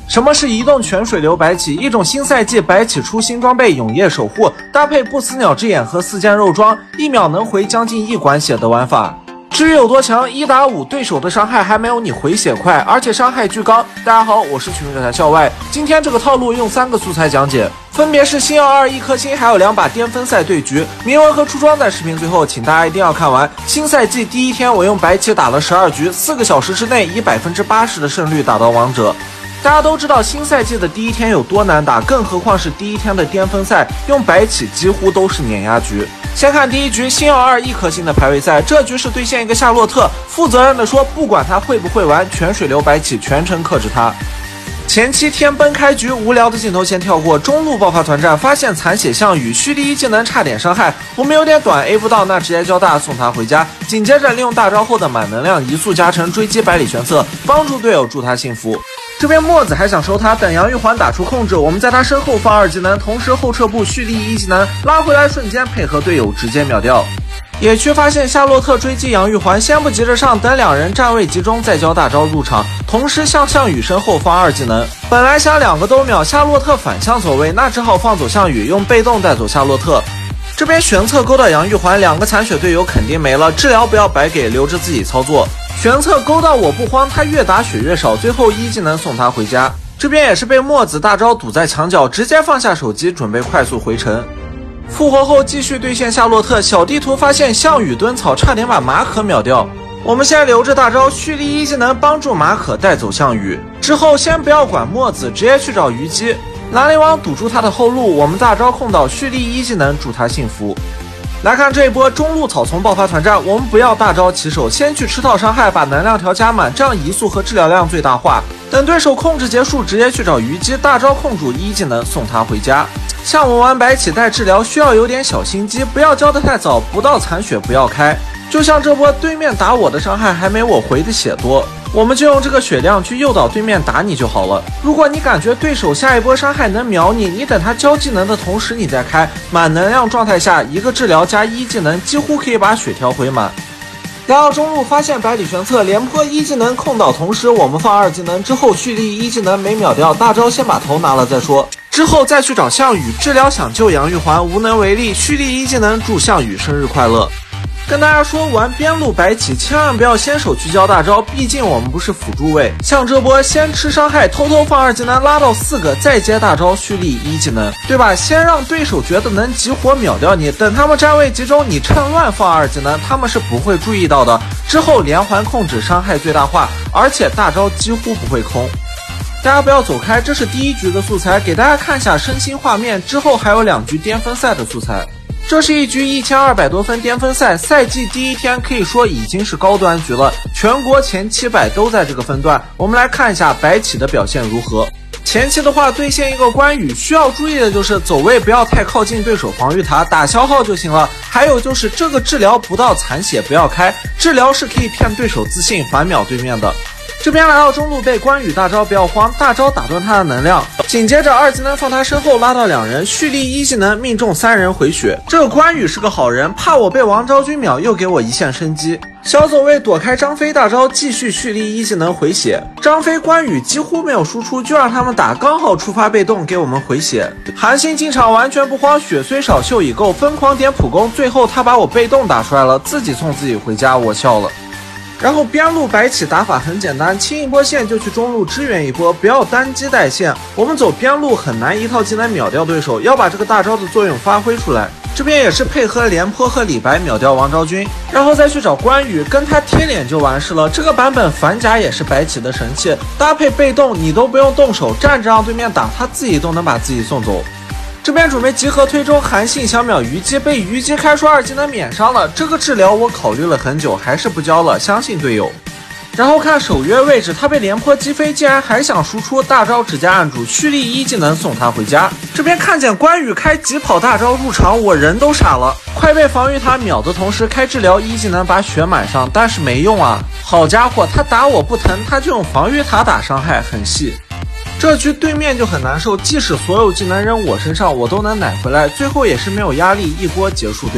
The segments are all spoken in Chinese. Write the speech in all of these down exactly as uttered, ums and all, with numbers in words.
什么是移动全水流白起？一种新赛季白起出新装备永夜守护，搭配不死鸟之眼和四件肉装，一秒能回将近一管血的玩法。至于有多强，一打五对手的伤害还没有你回血快，而且伤害巨高。大家好，我是群者在校外，今天这个套路用三个素材讲解，分别是星耀二一颗星，还有两把巅峰赛对局。铭文和出装在视频最后，请大家一定要看完。新赛季第一天，我用白起打了十二局，四个小时之内以百分之八十的胜率打到王者。大家都知道新赛季的第一天有多难打，更何况是第一天的巅峰赛，用白起几乎都是碾压局。先看第一局，星耀二一颗星的排位赛，这局是对线一个夏洛特，负责任的说，不管他会不会玩，全水流白起全程克制他。前期天崩开局，无聊的镜头先跳过，中路爆发团战，发现残血项羽蓄力一技能差点伤害，我们有点短 A 不到，那直接交大送他回家。紧接着利用大招后的满能量移速加成追击百里玄策，帮助队友助他幸福。这边墨子还想收他，等杨玉环打出控制，我们在他身后放二技能，同时后撤步蓄力一技能拉回来，瞬间配合队友直接秒掉。野区发现夏洛特追击杨玉环，先不急着上，等两人站位集中再交大招入场，同时向项羽身后放二技能。本来想两个都秒，夏洛特反向走位，那只好放走项羽，用被动带走夏洛特。这边玄策勾到杨玉环，两个残血队友肯定没了，治疗不要白给，留着自己操作。玄策勾到我不慌，他越打血越少，最后一技能送他回家。这边也是被墨子大招堵在墙角，直接放下手机准备快速回城。复活后继续对线夏洛特，小地图发现项羽蹲草，差点把马可秒掉。我们先留着大招蓄力一技能帮助马可带走项羽，之后先不要管墨子，直接去找虞姬。兰陵王堵住他的后路，我们大招控到蓄力一技能助他幸福。来看这一波中路草丛爆发团战，我们不要大招起手，先去吃套伤害，把能量条加满，这样移速和治疗量最大化。等对手控制结束，直接去找虞姬，大招控住一技能送他回家。像我玩白起带治疗需要有点小心机，不要交得太早，不到残血不要开。就像这波对面打我的伤害还没我回的血多，我们就用这个血量去诱导对面打你就好了。如果你感觉对手下一波伤害能秒你，你等他交技能的同时你再开，满能量状态下一个治疗加一技能几乎可以把血调回满。来到中路发现百里玄策连泼一技能控到，同时我们放二技能之后蓄力一技能没秒掉，大招先把头拿了再说，之后再去找项羽治疗，想救杨玉环无能为力，蓄力一技能祝项羽生日快乐。跟大家说，玩边路白起千万不要先手去交大招，毕竟我们不是辅助位。像这波先吃伤害，偷偷放二技能拉到四个，再接大招蓄力一技能，对吧？先让对手觉得能集火秒掉你，等他们站位集中，你趁乱放二技能，他们是不会注意到的。之后连环控制伤害最大化，而且大招几乎不会空。大家不要走开，这是第一局的素材，给大家看一下身心画面，之后还有两局巅峰赛的素材。这是一局一千二百多分巅峰赛，赛季第一天可以说已经是高端局了，全国前七百都在这个分段。我们来看一下白起的表现如何。前期的话对线一个关羽，需要注意的就是走位不要太靠近对手防御塔，打消耗就行了。还有就是这个治疗不到残血不要开，治疗是可以骗对手自信反秒对面的。这边来到中路被关羽大招不要慌，大招打断他的能量，紧接着二技能放他身后拉到两人，蓄力一技能命中三人回血。这个关羽是个好人，怕我被王昭君秒，又给我一线生机。小走位躲开张飞大招，继续蓄力一技能回血。张飞关羽几乎没有输出，就让他们打，刚好触发被动给我们回血。韩信进场完全不慌，血虽少秀已够，疯狂点普攻，最后他把我被动打出来了，自己送自己回家，我笑了。然后边路白起打法很简单，清一波线就去中路支援一波，不要单机带线。我们走边路很难一套技能秒掉对手，要把这个大招的作用发挥出来。这边也是配合廉颇和李白秒掉王昭君，然后再去找关羽跟他贴脸就完事了。这个版本反甲也是白起的神器，搭配被动你都不用动手，站着让对面打，他自己都能把自己送走。这边准备集合推中，韩信想秒虞姬，被虞姬开出二技能免伤了。这个治疗我考虑了很久，还是不交了，相信队友。然后看守约位置，他被廉颇击飞，竟然还想输出，大招直接按住，蓄力一技能送他回家。这边看见关羽开疾跑大招入场，我人都傻了，快被防御塔秒的同时开治疗一技能把血满上，但是没用啊！好家伙，他打我不疼，他就用防御塔打伤害，很细。这局对面就很难受，即使所有技能扔我身上，我都能奶回来，最后也是没有压力，一波结束对面。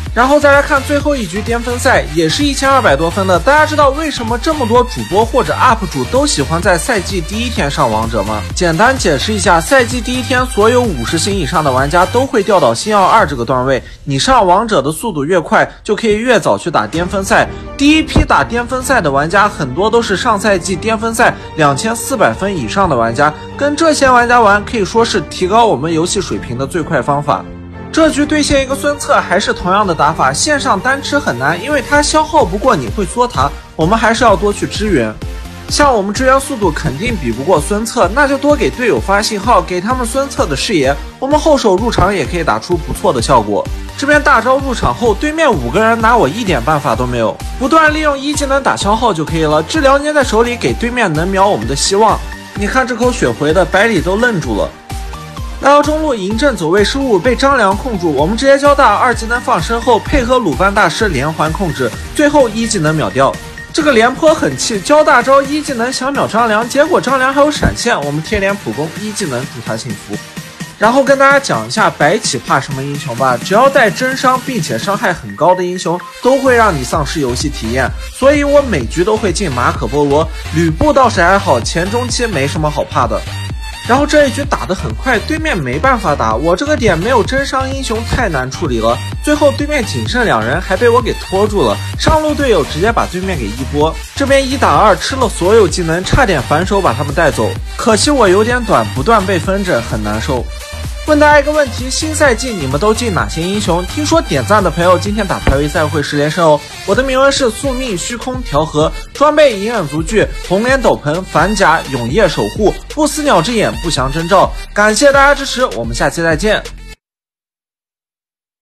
然后再来看最后一局巅峰赛，也是一千二百多分的。大家知道为什么这么多主播或者 U P 主都喜欢在赛季第一天上王者吗？简单解释一下，赛季第一天所有五十星以上的玩家都会掉到星耀二这个段位，你上王者的速度越快，就可以越早去打巅峰赛。第一批打巅峰赛的玩家很多都是上赛季巅峰赛两千四百分以上的玩家，跟这些玩家玩可以说是提高我们游戏水平的最快方法。这局对线一个孙策还是同样的打法，线上单吃很难，因为他消耗不过你会缩塔，我们还是要多去支援。像我们支援速度肯定比不过孙策，那就多给队友发信号，给他们孙策的视野，我们后手入场也可以打出不错的效果。这边大招入场后，对面五个人拿我一点办法都没有，不断利用一技能打消耗就可以了，治疗捏在手里，给对面能秒我们的希望。你看这口血回的，百里都愣住了。来到中路，嬴政走位失误被张良控住，我们直接交大二技能放身后，配合鲁班大师连环控制，最后一技能秒掉。这个廉颇很气，交大招一技能想秒张良，结果张良还有闪现，我们贴脸普攻一技能祝他幸福。然后跟大家讲一下白起怕什么英雄吧，只要带真伤并且伤害很高的英雄，都会让你丧失游戏体验，所以我每局都会进马可波罗，吕布倒是还好，前中期没什么好怕的。然后这一局打得很快，对面没办法打，我这个点没有真伤英雄太难处理了，最后对面仅剩两人，还被我给拖住了，上路队友直接把对面给一波，这边一打二吃了所有技能，差点反手把他们带走，可惜我有点短，不断被分着，很难受。问大家一个问题，新赛季你们都进哪些英雄？听说点赞的朋友今天打排位赛会十连胜哦。我的铭文是宿命、虚空、调和，装备隐忍足具、红莲斗篷、反甲、永夜守护、不死鸟之眼、不祥征兆。感谢大家支持，我们下期再见。